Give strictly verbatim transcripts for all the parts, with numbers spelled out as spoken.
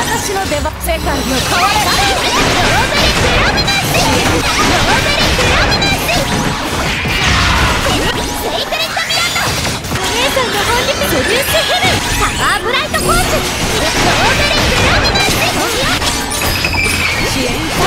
私の出番。世界の変われ。ノーベルクラブナス。ノーベルクラブナス。セイクレットミランド。お姉さんの本力。セデュースヘブン。サマーブライトフォース。ノーベルクラブナス。支援か。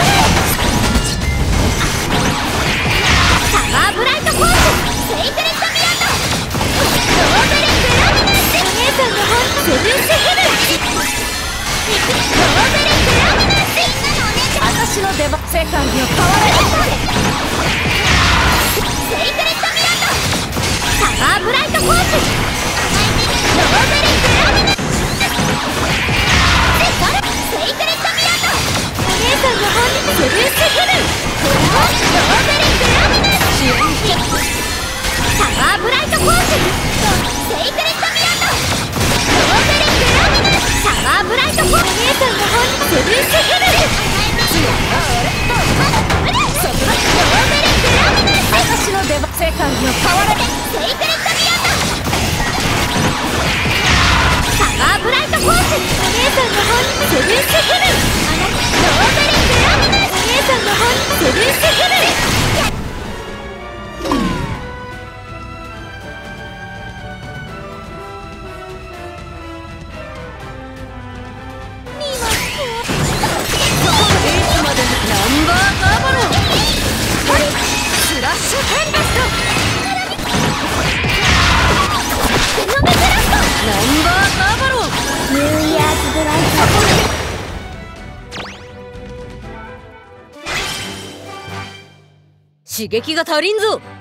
サマーブライトフォース。セイクレットミランド。ノーベルクラブナス。お姉さんの本力。セデュースヘブン。ノーベルクラブナス。私の出番。世界を変われ。セイクレットミランド。サマーブライトフォース。ノーベルクラブナス。セイクレットミランド。お姉さんの本力。セデュースヘブン。ノーベルクラブナス。支援サマーブライトフォース。セイクレットミランド。ノーベルクラブナス。サマーブライトフォース。お姉さんの本力。セデュースヘブン。私の出番。世界を変われ。セイクレットミランド。サマーブライトフォース。お姉さんの本力。セデュースヘブン。ノーベルクラブナス。お姉さんの本力。セデュースヘブン。 刺激が足りんぞ。